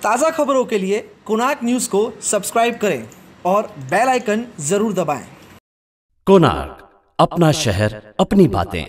ताज़ा खबरों के लिए कोणार्क न्यूज़ को सब्सक्राइब करें और बेल आइकन ज़रूर दबाएं। कोणार्क, अपना शहर अपनी बातें।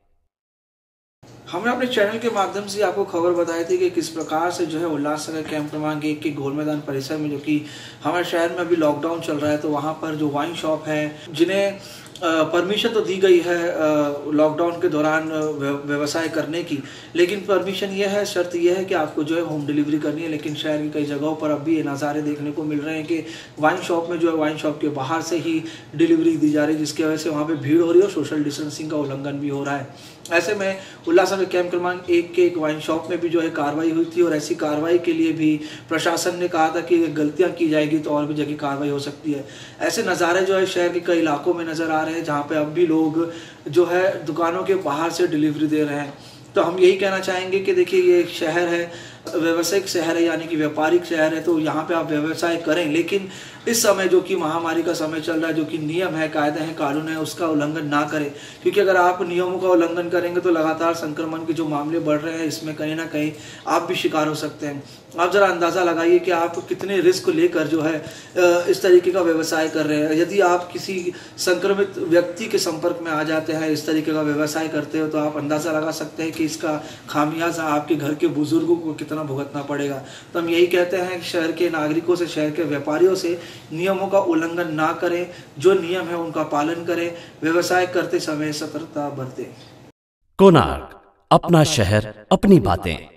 हमने अपने चैनल के माध्यम से आपको खबर बताई थी कि किस प्रकार से जो है उल्लासनगर कैंप क्रमांक 1 के गोल मैदान परिसर में, जो कि हमारे शहर में अभी लॉकडाउन चल रहा है, तो वहाँ पर जो वाइन शॉप है जिन्हें परमिशन तो दी गई है लॉकडाउन के दौरान व्यवसाय करने की, लेकिन परमिशन ये है, शर्त यह है कि आपको जो है होम डिलीवरी करनी है। लेकिन शहर की कई जगहों पर अब भी ये नज़ारे देखने को मिल रहे हैं कि वाइन शॉप में जो है वाइन शॉप के बाहर से ही डिलीवरी दी जा रही है, जिसकी वजह से वहाँ पे भीड़ हो रही है और सोशल डिस्टेंसिंग का उल्लंघन भी हो रहा है। ऐसे में उल्लासनगर कैंप क्रमांक 1 के एक वाइन शॉप में भी जो है कार्रवाई हुई थी और ऐसी कार्रवाई के लिए भी प्रशासन ने कहा था कि गलतियां की जाएगी तो और भी जगह कार्रवाई हो सकती है। ऐसे नज़ारे जो है शहर के कई इलाकों में नज़र आ रहे हैं, जहां पे अब भी लोग जो है दुकानों के बाहर से डिलीवरी दे रहे हैं। तो हम यही कहना चाहेंगे कि देखिए, ये एक शहर है, व्यावसायिक शहर है, यानी कि व्यापारिक शहर है, तो यहाँ पे आप व्यवसाय करें, लेकिन इस समय जो कि महामारी का समय चल रहा है, जो कि नियम है, कायदे हैं, कानून है, उसका उल्लंघन ना करें। क्योंकि अगर आप नियमों का उल्लंघन करेंगे तो लगातार संक्रमण के जो मामले बढ़ रहे हैं, इसमें कहीं ना कहीं आप भी शिकार हो सकते हैं। आप जरा अंदाज़ा लगाइए कि आप कितने रिस्क लेकर जो है इस तरीके का व्यवसाय कर रहे हैं। यदि आप किसी संक्रमित व्यक्ति के संपर्क में आ जाते हैं, इस तरीके का व्यवसाय करते हो, तो आप अंदाज़ा लगा सकते हैं कि इसका खामियाजा आपके घर के बुजुर्गों को कितना भुगतना पड़ेगा। तो हम यही कहते हैं कि शहर के नागरिकों से, शहर के व्यापारियों से नियमों का उल्लंघन ना करें, जो नियम है उनका पालन करें, व्यवसाय करते समय सतर्कता बरतें। कोणार्क, अपना शहर अपनी बातें।